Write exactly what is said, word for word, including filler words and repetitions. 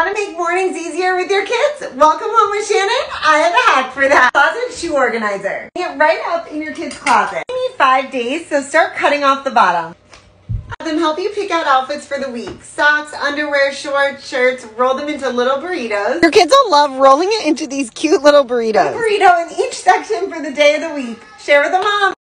Want to make mornings easier with your kids? Welcome home with Shannon. I have a hack for that. Closet shoe organizer. Get right up in your kids' closet. You need five days, so start cutting off the bottom. Have them help you pick out outfits for the week. Socks, underwear, shorts, shirts. Roll them into little burritos. Your kids will love rolling it into these cute little burritos. A burrito in each section for the day of the week. Share with the mom.